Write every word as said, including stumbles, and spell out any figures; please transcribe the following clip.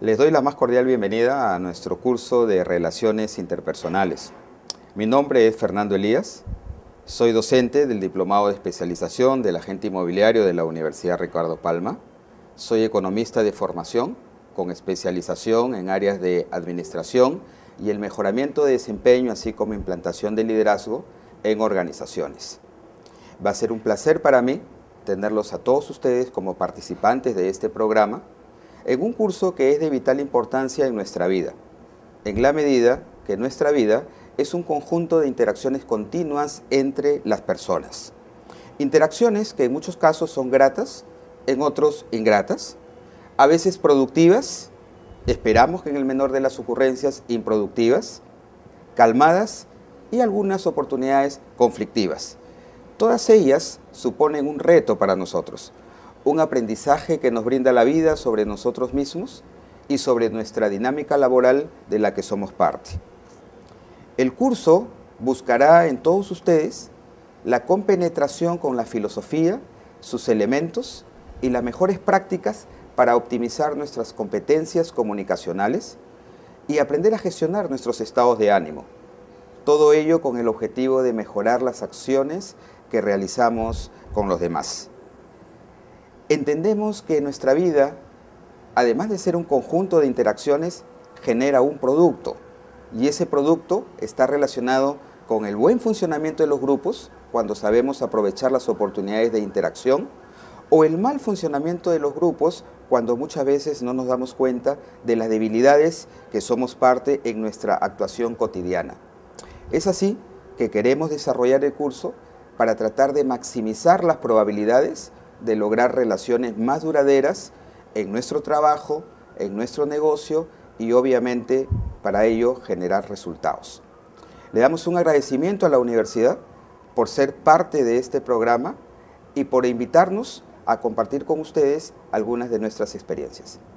Les doy la más cordial bienvenida a nuestro curso de Relaciones Interpersonales. Mi nombre es Fernando Elías, soy docente del Diplomado de Especialización del Agente Inmobiliario de la Universidad Ricardo Palma. Soy economista de formación, con especialización en áreas de administración y el mejoramiento de desempeño, así como implantación de liderazgo en organizaciones. Va a ser un placer para mí tenerlos a todos ustedes como participantes de este programa en un curso que es de vital importancia en nuestra vida, en la medida que nuestra vida es un conjunto de interacciones continuas entre las personas. Interacciones que en muchos casos son gratas, en otros ingratas, a veces productivas, esperamos que en el menor de las ocurrencias improductivas, calmadas y algunas oportunidades conflictivas. Todas ellas suponen un reto para nosotros, un aprendizaje que nos brinda la vida sobre nosotros mismos y sobre nuestra dinámica laboral de la que somos parte. El curso buscará en todos ustedes la compenetración con la filosofía, sus elementos y las mejores prácticas para optimizar nuestras competencias comunicacionales y aprender a gestionar nuestros estados de ánimo. Todo ello con el objetivo de mejorar las acciones que realizamos con los demás. Entendemos que nuestra vida, además de ser un conjunto de interacciones, genera un producto, y ese producto está relacionado con el buen funcionamiento de los grupos, cuando sabemos aprovechar las oportunidades de interacción, o el mal funcionamiento de los grupos, cuando muchas veces no nos damos cuenta de las debilidades que somos parte en nuestra actuación cotidiana. Es así que queremos desarrollar el curso para tratar de maximizar las probabilidades de lograr relaciones más duraderas en nuestro trabajo, en nuestro negocio y obviamente para ello generar resultados. Le damos un agradecimiento a la universidad por ser parte de este programa y por invitarnos a compartir con ustedes algunas de nuestras experiencias.